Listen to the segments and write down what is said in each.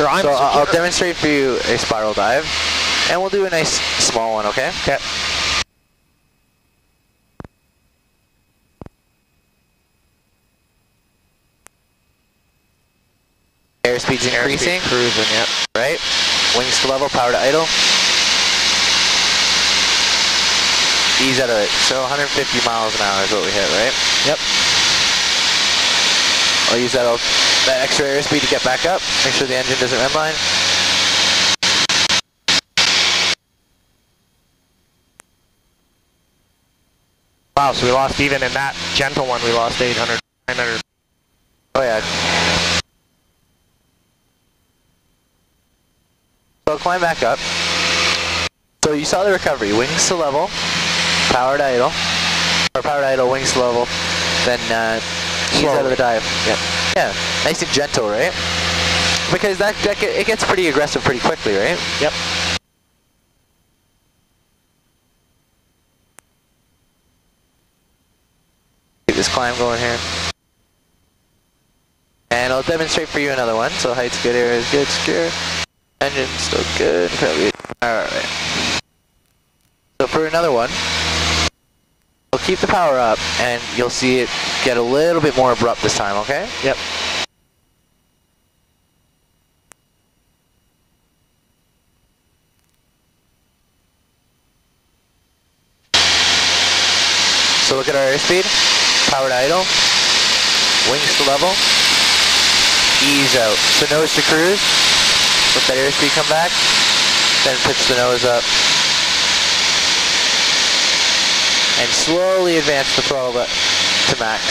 I'm so secure. I'll demonstrate for you a spiral dive, and we'll do a nice small one, okay? Okay. Airspeed's increasing. Airspeed cruising, yep. Right? Wings to level, power to idle. Ease out of it. So 150 miles an hour is what we hit, right? Yep. I'll use that extra airspeed to get back up. Make sure the engine doesn't redline. Wow, so we lost, even in that gentle one, we lost 800, 900. Oh yeah. So I'll climb back up. So you saw the recovery. Wings to level, power to idle. Or power to idle, wings to level. Then ease out of the dive. Yep. Yeah, nice and gentle, right? Because it gets pretty aggressive pretty quickly, right? Yep. Keep this climb going here. And I'll demonstrate for you another one. So height's good, air is good, secure. Engine's still good. Alright. So for another one, I'll keep the power up and you'll see it get a little bit more abrupt this time, okay? Yep. So look at our airspeed, power to idle, wings to level, ease out. So nose to cruise, let that airspeed come back, then pitch the nose up. And slowly advance the throttle to max.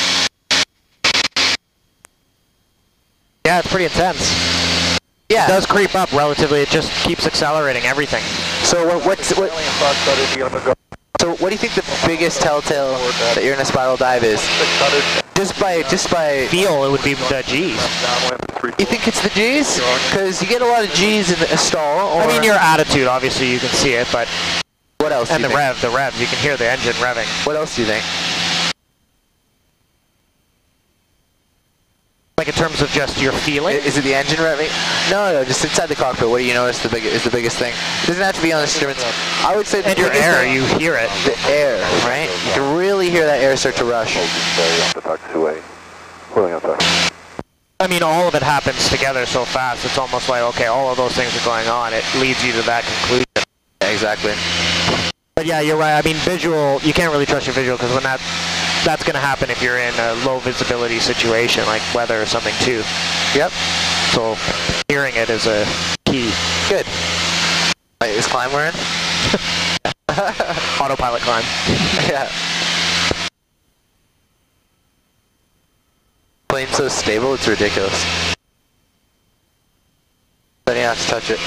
Yeah, it's pretty intense. Yeah. It does creep up relatively, it just keeps accelerating everything. So so what do you think the biggest telltale that you're in a spiral dive is? Just by Feel, it would be the G's. You think it's the G's? Because you get a lot of G's in a stall. Or I mean, your attitude, obviously you can see it, but... What else And do you think? the revs, you can hear the engine revving. What else do you think? Like in terms of just your feeling? Is it the engine revving? No, just inside the cockpit. What do you notice is the biggest thing? It doesn't have to be on the instruments. I would say the And your biggest air, thing, you hear it. the air, right? You can really hear that air start to rush. I mean, all of it happens together so fast, it's almost like, okay, all of those things are going on, it leads you to that conclusion. Yeah, exactly. But yeah, you're right, I mean, visual, you can't really trust your visual, because when that's going to happen if you're in a low visibility situation, like weather or something too. Yep. So, hearing it is a key. Good. Wait, this climb we're in? Autopilot climb. Yeah. Plane's so stable, it's ridiculous. Then you have to touch it.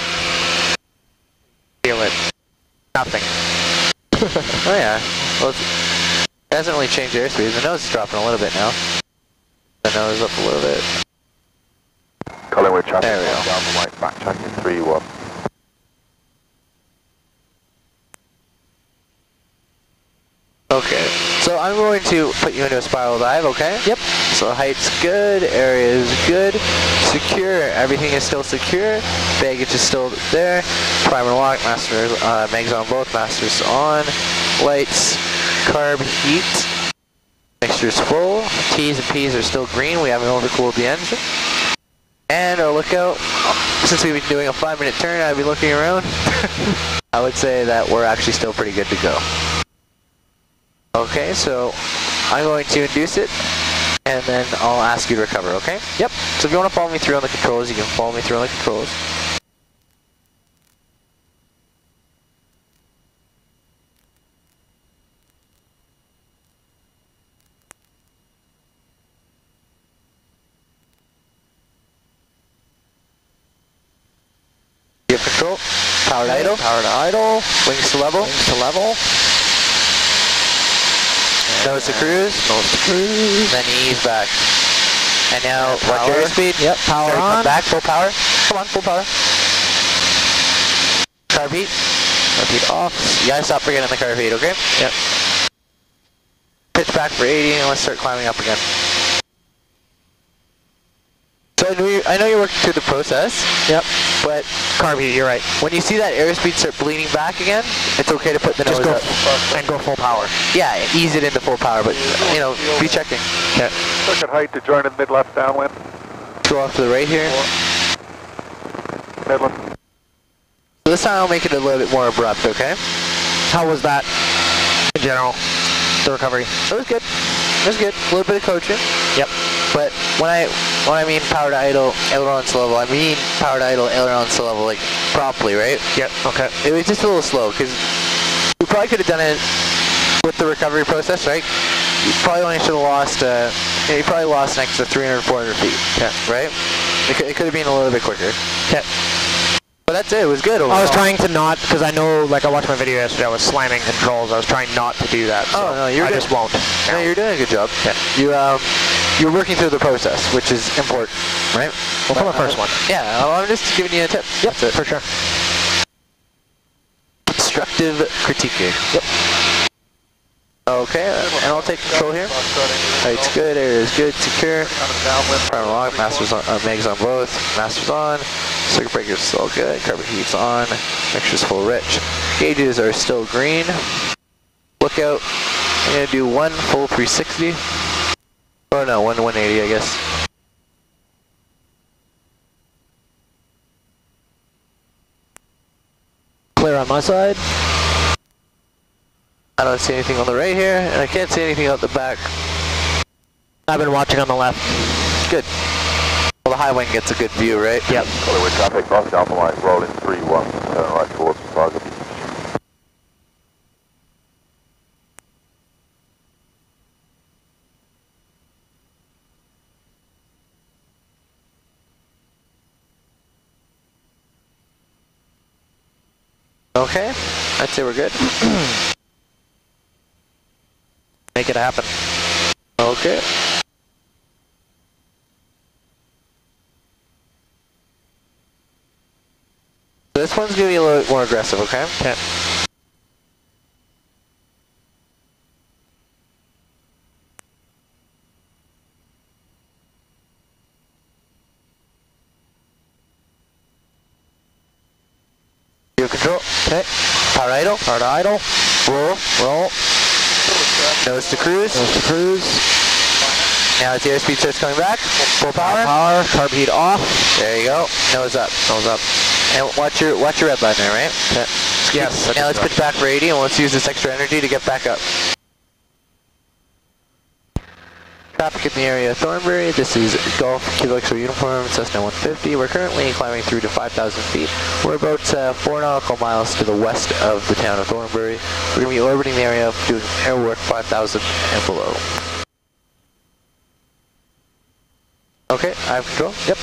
Feel it. Nothing. Oh yeah. Well, it hasn't really changed airspeed. The nose is dropping a little bit now. The nose up a little bit. Collingwood traffic. There we go. Down the white, backtracking 3-1. Okay. So I'm going to put you into a spiral dive, okay? Yep. So height's good, area is good, secure, everything is still secure, baggage is still there, primer lock, masters, mags on both, masters on, lights, carb heat, mixture's full, T's and P's are still green, we haven't overcooled the engine. And our lookout, since we've been doing a 5-minute turn, I've been looking around, I would say that we're actually still pretty good to go. Okay, so I'm going to induce it, and then I'll ask you to recover, okay? Yep. So if you want to follow me through on the controls, you can follow me through on the controls. You have control. Power to idle. Power to idle. Wings to level. Wings to level. Nose to cruise. Nose to cruise. Then ease back. And now, watch your airspeed. Yep, power on. Come back, full power. Come on, full power. Carb heat. Carb heat off. You gotta stop forgetting the carb heat, okay? Yep. Pitch back for 80, and let's start climbing up again. So I know you're working through the process. Yep. But Carb heat, you're right. when you see that airspeed start bleeding back again, it's okay to put the Just nose go up. and go full power. Yeah, ease it into full power, but you know, be checking. Okay. Circuit height to join in mid-left downwind. Go off to the right here. Midland. So this time I'll make it a little bit more abrupt, okay? How was that in general? The recovery? It was good. It was good. A little bit of coaching. Yep. But when I mean power to idle, ailerons to level, I mean power to idle, ailerons to level, like properly, right? Yep. Okay. It was just a little slow because we probably could have done it with the recovery process, right? You probably only should have lost, you probably lost an extra 300, 400 feet, right? It could have been a little bit quicker. Okay. But that's it. It was good overall. I was trying to not, because I know, like I watched my video yesterday, I was slamming controls. I was trying not to do that. So Oh no, you're I just won't. No, you're doing a good job. Okay. You're working through the process, which is important, right? Well, for the first one. Yeah, I'm just giving you a tip. Yep, That's it. for sure. Constructive critiquing. Yep. Okay, and I'll take control here. Height's good, air is good, secure. Primer lock, masters on, megs on both, masters on. Circuit breaker's still good, carbon heat's on, mixture's full rich. Gauges are still green. Look out, I'm gonna do one full 360. Oh no, 180 I guess. Clear on my side. I don't see anything on the right here, and I can't see anything out the back. I've been watching on the left. Good. Well, the high wing gets a good view, right? Yep. Hollywood traffic, cross Alpha line, rolling 3-1, turn right towards Praga Beach. Okay, I'd say we're good. Make it happen. Okay. This one's gonna be a little bit more aggressive, okay? Okay. You have control. Okay. Power idle. Power to idle. Roll. Roll. Nose to cruise. Nose to cruise. Now as the airspeed starts coming back, full power. Power. Carb heat off. There you go. Nose up. Nose up. And watch your red line there, right? Okay. Yes. Now let's pitch back for 80 and let's use this extra energy to get back up. Traffic in the area of Thornbury. This is Golf Kilo X-ray uniform, Cessna 150. We're currently climbing through to 5,000 feet. We're about 4 nautical miles to the west of the town of Thornbury. We're going to be orbiting the area, doing air work 5,000 and below. Okay, I have control. Yep.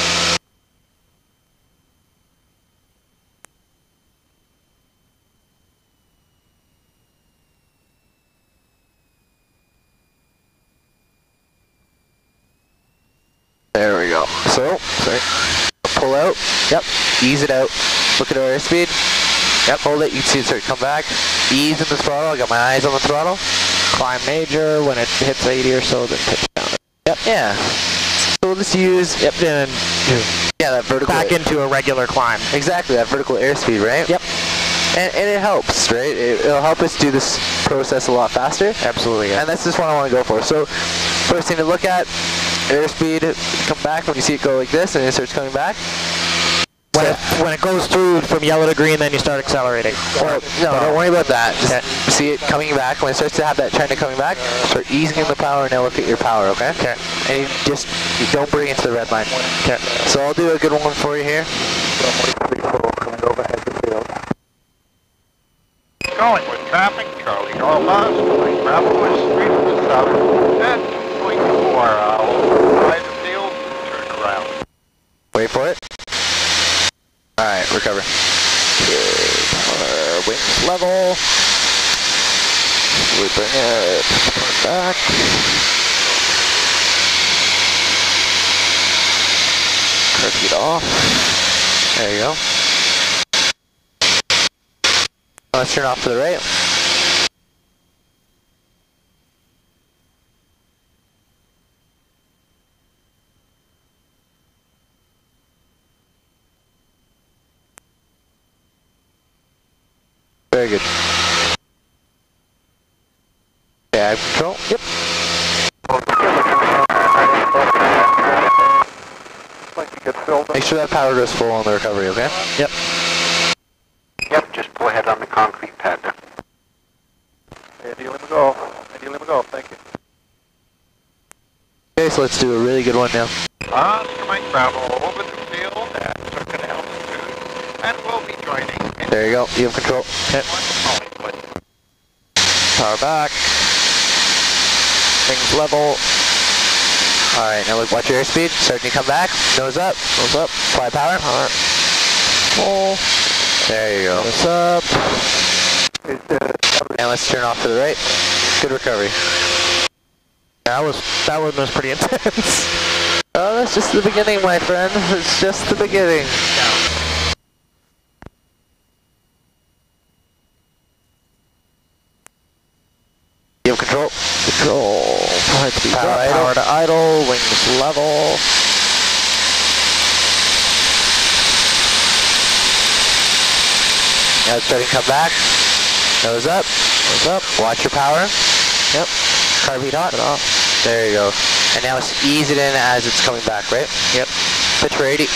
There we go. So, sorry. Pull out. Yep. Ease it out. Look at our airspeed. Yep. Hold it. You can see it start to come back. Ease in the throttle. I got my eyes on the throttle. Climb major. When it hits 80 or so, then pitch down. Yep. Yeah. So we'll just use. Yep. Then Yeah, that vertical. back into a regular climb. Exactly, that vertical airspeed, right? Yep. And it helps, right? It'll help us do this process a lot faster. Absolutely. Yeah. And that's just what I want to go for. So, first thing to look at, airspeed, come back when you see it go like this and it starts coming back. When it goes through from yellow to green, then you start accelerating. No, don't worry about that. Just see it coming back. When it starts to have that trend of coming back, start easing in the power and now look at your power, okay? Okay. And you don't bring it to the red line. Okay. So I'll do a good one for you here. Going with traffic, Charlie Normas, going Maplewood Street to the south, and going to 4 right of field, turn around. Wait for it. Alright, recover. Good. Wings level. We bring it back. Curve heat off. There you go. Let's turn off to the right. Very good. Okay, I have control. Yep. Make sure that power goes full on the recovery, okay? Yep. Yep, just pull ahead on the concrete pad there. Ideally go. Ideally go, thank you. Okay, so let's do a really good one now. Oscar Mike Bravo over the field at circuit altitude, and we'll be joining. There you go, you have control. Okay. Power back. Things level. Alright, now look, watch your airspeed. Starting to come back. Nose up. Nose up. Apply power. Power. Full. There you go. Nose up. And let's turn off to the right. Good recovery. That one was pretty intense. Oh, that's just the beginning, my friend. It's just the beginning. You have control. Control. Power Power to idle. Wings level. Now it's starting to come back. Nose up. Nose up. Watch your power. Yep. Carbeat hot. Turn it off. There you go. And now it's ease it in as it's coming back, right? Yep. Pitch for 80.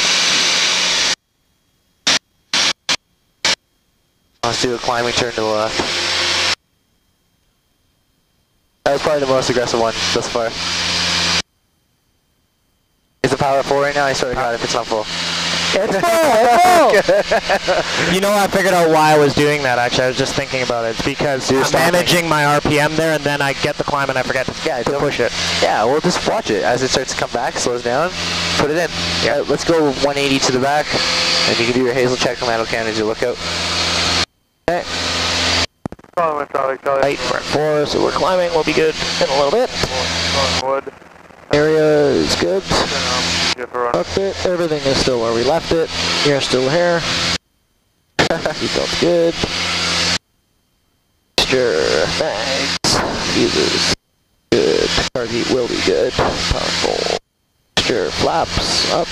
Let's do a climbing turn to the left. That was probably the most aggressive one thus far. Is the power full right now? I swear to God if it's not full. It's full! It's full! You know, I figured out why I was doing that, actually. I was just thinking about it. It's because I'm managing my RPM there, and then I get the climb and I forget to push it. Yeah, well, just watch it. As it starts to come back, slows down, put it in. Yeah. Let's go 180 to the back, and you can do your HASEL check on that can as you look out. Okay. Charlie. Right, we're at 4, so we're climbing. We'll be good in a little bit. Wood. Area is good. Cockpit, everything is still where we left it. You're still here. Seatbelt's good. Sure, thanks. Fuses, good. Car heat will be good. Powerful. Sure, flaps up.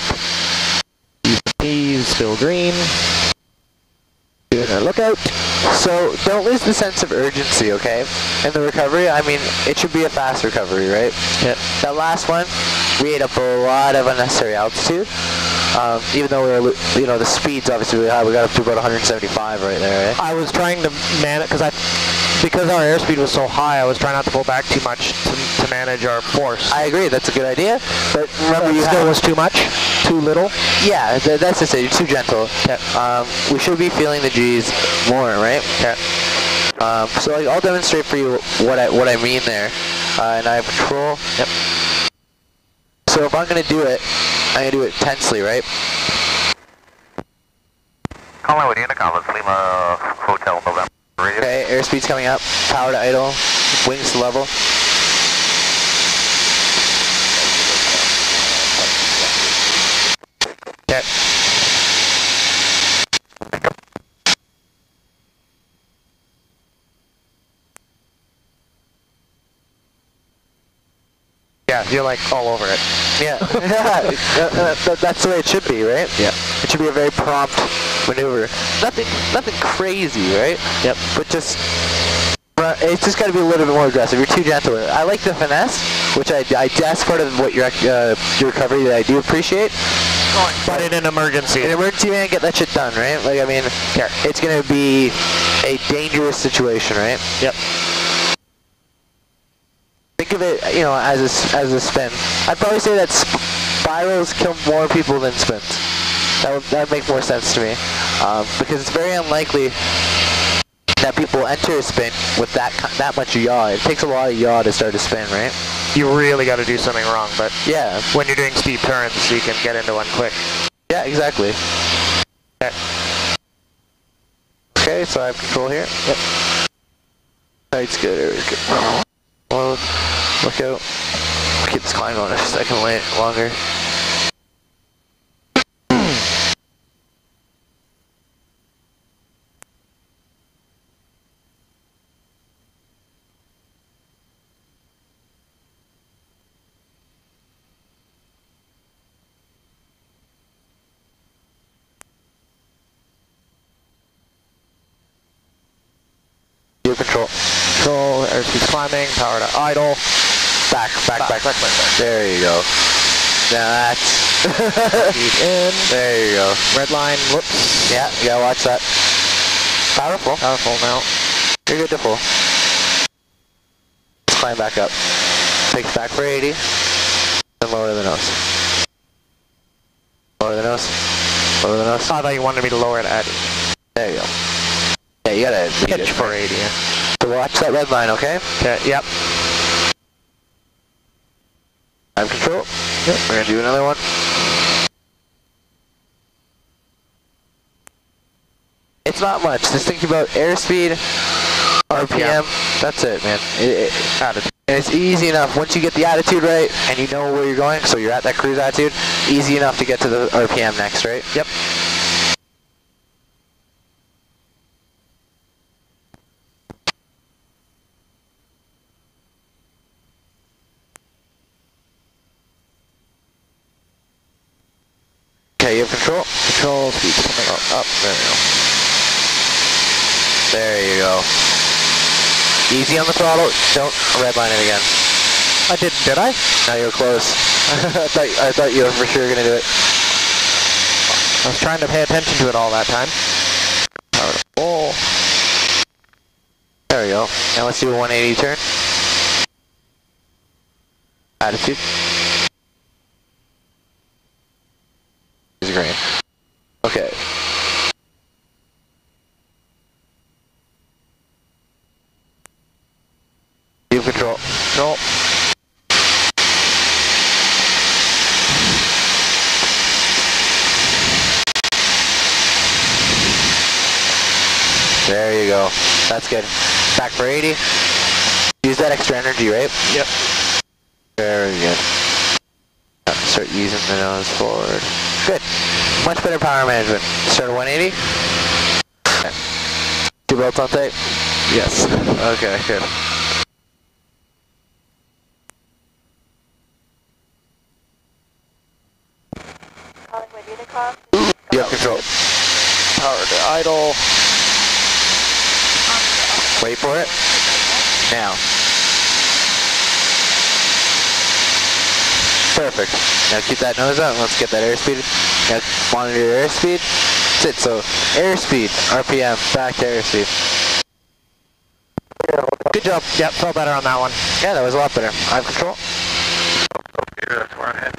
P's still green. Doing our lookout. So don't lose the sense of urgency, okay? In the recovery, I mean, it should be a fast recovery, right? Yeah. That last one, we ate up a lot of unnecessary altitude. Even though we were, you know, the speed's obviously really high. We got up to about 175 right there, right? I was trying to manage, because our airspeed was so high, I was trying not to pull back too much to manage our force. I agree, that's a good idea. But remember, you still was too much? Too little? Yeah, that's just it. You're too gentle. Yeah. We should be feeling the G's more, right? Yeah. So like, I'll demonstrate for you what I mean there. And I have control. Yep. So if I'm gonna do it, I'm gonna do it tensely, right? Collingwood Unicom, let's Lima Hotel November. Okay, airspeed's coming up. Power to idle. Wings to level. Okay. Yeah, you're like all over it. Yeah, that's the way it should be, right? Yeah. It should be a very prompt maneuver. Nothing crazy, right? Yep. But just, it's just got to be a little bit more aggressive. You're too gentle. I like the finesse, which that's part of what your recovery that I do appreciate. But in an emergency. In an emergency, man, get that shit done, right? Like, I mean, it's gonna be a dangerous situation, right? Yep. Think of it, you know, as a spin. I'd probably say that spirals kill more people than spins. That would make more sense to me, because it's very unlikely that people enter a spin with that much yaw. It takes a lot of yaw to start a spin, right? You really got to do something wrong, but yeah, when you're doing steep turns, you can get into one quick. Yeah, exactly. Okay. Okay, so I have control here. Yep. Height's good. Everything's good. Well, look out. I'll keep this climb on a second longer. You control. Control, airspeed's climbing, power to idle. Back. There you go. Now that's... Speed in. There you go. Red line, whoops. Yeah, you gotta watch that. Powerful. Powerful now. You're good to pull. Climb back up. Takes back for 80. And lower the nose. Lower the nose. Lower the nose. Oh, I thought you wanted me to lower it at... There you go. Yeah, you gotta pitch for 80. Yeah. So watch that red line, okay? Okay, yep. I have control. Yep. We're gonna do another one. It's not much. Just think about airspeed, RPM. That's it, man. Attitude. And it's easy enough. Once you get the attitude right and you know where you're going, so you're at that cruise attitude, easy enough to get to the RPM next, right? Yep. Okay, you have control. Control, speed's coming up. There we go. There you go. Easy on the throttle. Don't redline it again. I did I? Now you're close. I thought you were for sure gonna do it. I was trying to pay attention to it all that time. Power to full. There we go. Now let's do a 180 turn. Attitude. Is green. Okay. You have control. Control. There you go. That's good. Back for 80. Use that extra energy, right? Yep. Very good. Start using the nose forward. Good. Much better power management. Start at 180. Okay. Two belts on tight? Yes. Okay, good. Calling with Unicom. You have control. Power to idle. Wait for it. Now. Perfect. Now keep that nose out and let's get that airspeed. Now monitor your airspeed. That's it. So airspeed, RPM, back to airspeed. Good job. Yep, felt better on that one. Yeah, that was a lot better. I have control. Okay, that's where I'm heading.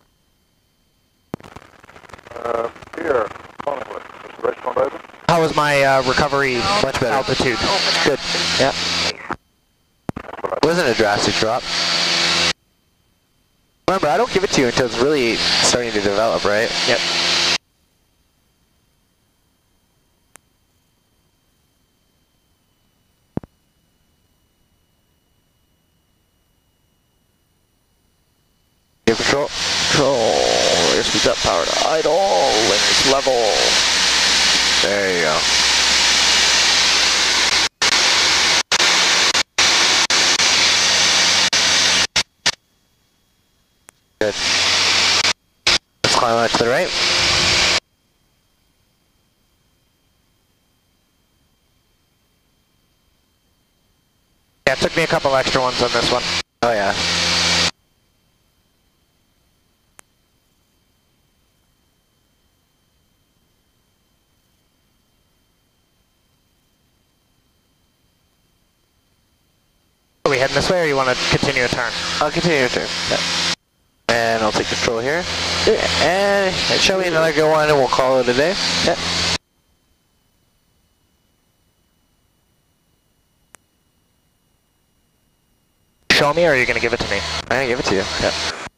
Here, Collingwood. Is the restaurant open? How was my recovery Much better. altitude? Good. Yeah. Wasn't a drastic drop. Remember, I don't give it to you until it's really starting to develop, right? Yep. You have control. Control. Airspeed's up, power to idle. Wings level. There you go. Good. Let's climb out to the right. Yeah, it took me a couple extra ones on this one. Oh yeah. Are we heading this way or you want to continue a turn? I'll continue your turn. Yeah. And I'll take control here. And show me another good one and we'll call it a day. Yeah. Show me or are you going to give it to me? I'm going to give it to you. Yeah.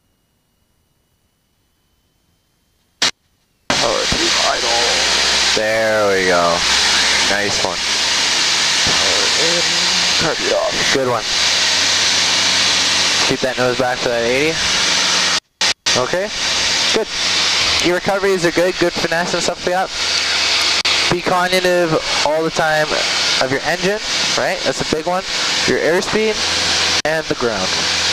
Power to idle. There we go. Nice one. Power in. Carb it off. Good one. Keep that nose back for that 80. Okay. Good. Your recoveries are good. Good finesse and stuff like that. Be cognitive all the time of your engine, right? That's a big one. Your airspeed and the ground.